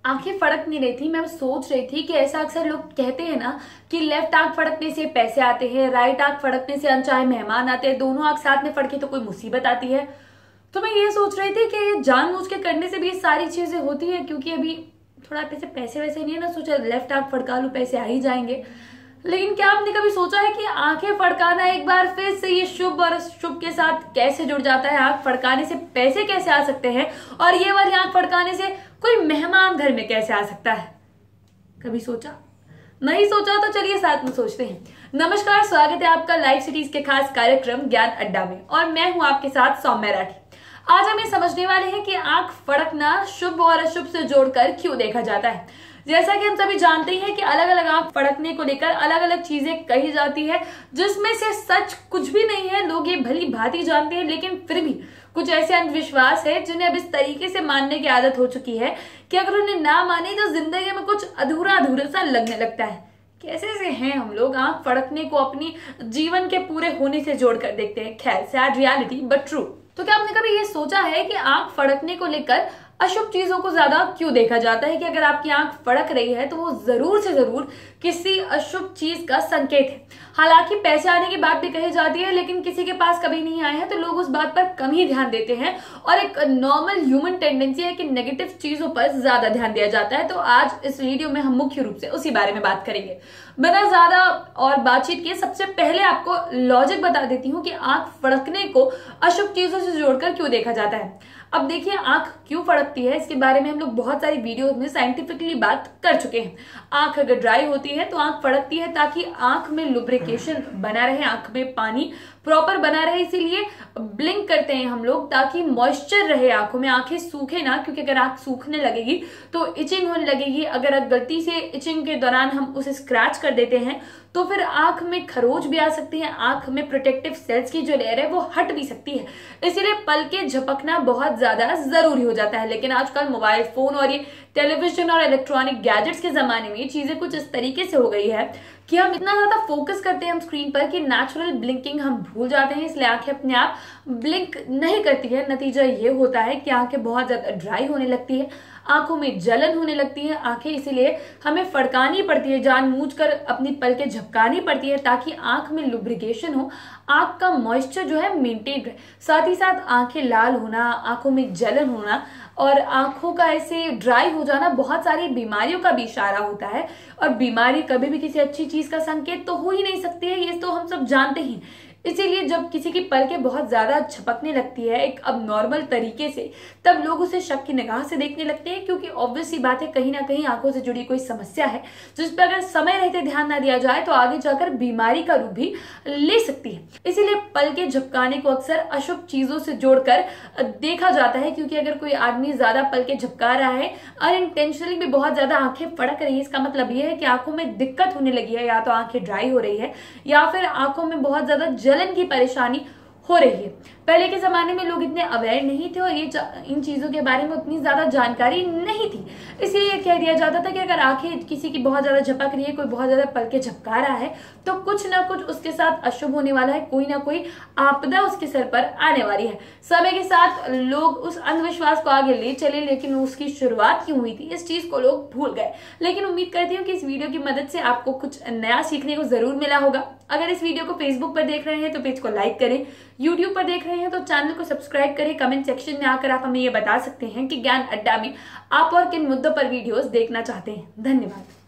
आंखें फड़क नहीं रही थी। मैं सोच रही थी कि ऐसा अक्सर लोग कहते हैं ना कि लेफ्ट आंख फड़कने से पैसे आते हैं, राइट आंख फड़कने से अनचाहे मेहमान आते हैं, दोनों आंख साथ में फड़के तो कोई मुसीबत आती है। तो मैं ये सोच रही थी कि जानबूझ के करने से भी ये सारी चीजें होती है, क्योंकि अभी थोड़ा पैसे वैसे नहीं है ना, सोचा लेफ्ट आंख फड़का लूं, पैसे आ ही जाएंगे। लेकिन क्या आपने कभी सोचा है कि आंखें फड़काना एक बार फिर से ये शुभ और शुभ के साथ कैसे जुड़ जाता है? आंख फड़काने से पैसे कैसे आ सकते हैं और ये वाली आंख फड़काने से कोई मेहमान घर में कैसे आ सकता है? कभी सोचा? नहीं सोचा तो चलिए साथ में सोचते हैं। नमस्कार, स्वागत है आपका लाइव सिटीज के खास कार्यक्रम ज्ञान अड्डा में और मैं हूं आपके साथ सौम्या राठी। आज हम ये समझने वाले हैं कि आंख फड़कना शुभ और अशुभ से जोड़कर क्यों देखा जाता है। जैसा कि हम सभी जानते हैं कि अलग अलग आंख फड़कने को लेकर अलग अलग चीजें कही जाती है, जिसमें से सच कुछ भी नहीं है। लोग ये भली भांति जानते हैं, लेकिन फिर भी कुछ ऐसे अंधविश्वास है जिन्हें अब इस तरीके से मानने की आदत हो चुकी है कि अगर उन्हें ना माने तो जिंदगी में कुछ अधूरा अधूरा सा लगने लगता है। कैसे से हैं हम लोग आंख फड़कने को अपनी जीवन के पूरे होने से जोड़कर देखते हैं। खैर, सैड रियलिटी बट ट्रू। तो क्या आपने कभी ये सोचा है कि आंख फड़कने को लेकर अशुभ चीजों को ज्यादा क्यों देखा जाता है? कि अगर आपकी आंख फड़क रही है तो वो जरूर से जरूर किसी अशुभ चीज का संकेत है। हालांकि पैसे आने की बात भी कही जाती है, लेकिन किसी के पास कभी नहीं आए हैं तो लोग उस बात पर कम ही ध्यान देते हैं और एक नॉर्मल ह्यूमन टेंडेंसी है कि नेगेटिव चीजों पर ज्यादा ध्यान दिया जाता है। तो आज इस वीडियो में हम मुख्य रूप से उसी बारे में बात करेंगे। बिना ज्यादा और बातचीत किए सबसे पहले आपको लॉजिक बता देती हूँ कि आंख फड़कने को अशुभ चीजों से जोड़कर क्यों देखा जाता है। अब देखिए, आंख क्यों फड़कती है इसके बारे में हम लोग बहुत सारी वीडियोस में साइंटिफिकली बात कर चुके हैं। आंख अगर ड्राई होती है तो आंख फड़कती है ताकि आंख में लुब्रिकेशन बना रहे, आंख में पानी प्रॉपर बना रहे। इसीलिए ब्लिंक करते हैं हम लोग ताकि मॉइस्चर रहे आंखों में, आंखें सूखे ना, क्योंकि अगर आंख सूखने लगेगी तो इचिंग होने लगेगी। अगर गलती से इचिंग के दौरान हम उसे स्क्रैच कर देते हैं तो फिर आंख में खरोच भी आ सकती है, आंख में प्रोटेक्टिव सेल्स की जो लेयर है वो हट भी सकती है। इसीलिए पलकें झपकना बहुत ज्यादा जरूरी हो जाता है। लेकिन आजकल मोबाइल फोन और ये टेलीविजन और इलेक्ट्रॉनिक गैजेट्स के जमाने में ये चीजें कुछ इस तरीके से हो गई है कि हम इतना ज्यादा फोकस करते हैं हम स्क्रीन पर कि नेचुरल ब्लिंकिंग हम भूल जाते हैं। इसलिए आंखें अपने आप ब्लिंक नहीं करती है। नतीजा ये होता है कि आंखें बहुत ज्यादा ड्राई होने लगती है, आंखों में जलन होने लगती है। आंखें इसीलिए हमें फड़कानी पड़ती है, जानबूझकर अपनी पलकें झपकानी पड़ती है ताकि आंख में लुब्रिकेशन हो, आंख का मॉइस्चर जो है मेंटेन रहे। साथ ही साथ आंखें लाल होना, आंखों में जलन होना और आंखों का ऐसे ड्राई हो जाना बहुत सारी बीमारियों का भी इशारा होता है। और बीमारी कभी भी किसी अच्छी चीज का संकेत तो हो ही नहीं सकती है, ये तो हम सब जानते ही। इसीलिए जब किसी की पलकें बहुत ज्यादा झपकने लगती है एक अब नॉर्मल तरीके से, तब लोग उसे शक की निगाह से देखने लगते हैं, क्योंकि ऑब्वियस सी बात है कहीं ना कहीं आंखों से जुड़ी कोई समस्या है जिस पर अगर समय रहते ध्यान ना दिया जाए तो आगे जाकर बीमारी का रूप भी ले सकती है। इसीलिए पलकें झपकाने को अक्सर अशुभ चीजों से जोड़कर देखा जाता है, क्योंकि अगर कोई आदमी ज्यादा पलकें झपका रहा है अनइंटेंशनली भी बहुत ज्यादा आंखें फड़क रही है, इसका मतलब यह है कि आंखों में दिक्कत होने लगी है, या तो आंखें ड्राई हो रही है या फिर आंखों में बहुत ज्यादा जलन की परेशानी हो रही है। पहले के जमाने में लोग इतने अवेयर नहीं थे और ये इन चीजों के बारे में उतनी ज्यादा जानकारी नहीं थी। इसलिए ये कह दिया जाता था कि अगर आंखें किसी की बहुत ज्यादा झपक रही है, कोई बहुत ज्यादा पलकें झपका रहा है, तो कुछ ना कुछ उसके साथ अशुभ होने वाला है, कोई ना कोई आपदा उसके सर पर आने वाली है। समय के साथ लोग उस अंधविश्वास को आगे ले चले, लेकिन उसकी शुरुआत क्यों हुई थी इस चीज को लोग भूल गए। लेकिन उम्मीद करती हूँ कि इस वीडियो की मदद से आपको कुछ नया सीखने को जरूर मिला होगा। अगर इस वीडियो को फेसबुक पर देख रहे हैं तो पेज को लाइक करें, यूट्यूब पर देख रहे हैं तो चैनल को सब्सक्राइब करें। कमेंट सेक्शन में आकर आप हमें ये बता सकते हैं कि ज्ञान अड्डा में आप और किन मुद्दों पर वीडियोस देखना चाहते हैं। धन्यवाद।